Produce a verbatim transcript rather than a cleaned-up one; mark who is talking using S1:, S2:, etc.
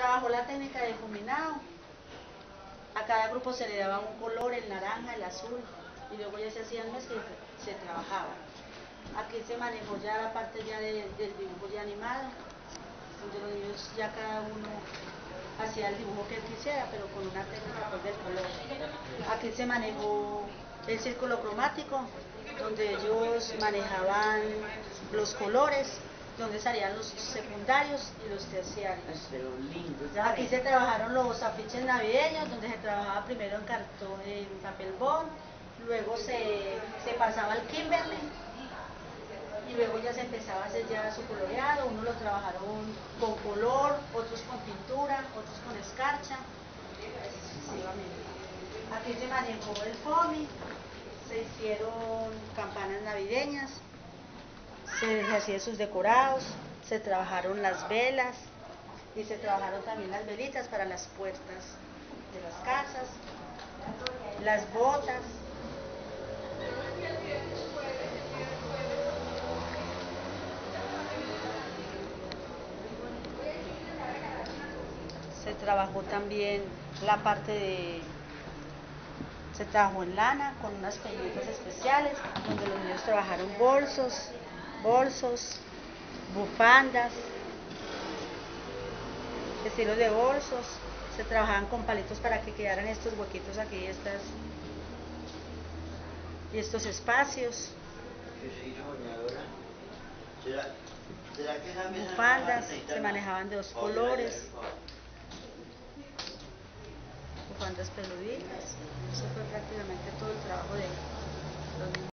S1: trabajó la técnica de difuminado. A cada grupo se le daba un color, el naranja, el azul, y luego ya se hacían mezclas y se trabajaba. Aquí se manejó ya la parte ya de, del dibujo ya animado, donde los niños ya cada uno hacía el dibujo que él quisiera, pero con una técnica pues del color. Aquí se manejó el círculo cromático, donde ellos manejaban los colores, donde salían los secundarios y los terciarios. Aquí se trabajaron los afiches navideños, donde se trabajaba primero en cartón, en papel bond, luego se, se pasaba al Kimberly, y luego ya se empezaba a hacer ya su coloreado. Unos lo trabajaron con color, otros con pintura, otros con escarcha, así sucesivamente. Aquí se manejó el foamy, se hicieron campanas navideñas, se hacían sus decorados, se trabajaron las velas y se trabajaron también las velitas para las puertas de las casas, las botas. Se trabajó también la parte de... Se trabajó en lana con unas pelucas especiales, donde los niños trabajaron bolsos, bolsos, bufandas, estilos de bolsos. Se trabajaban con palitos para que quedaran estos huequitos aquí, estas y estos espacios. Bufandas, se manejaban de dos colores, bufandas peluditas. Eso fue prácticamente todo el trabajo de los niños.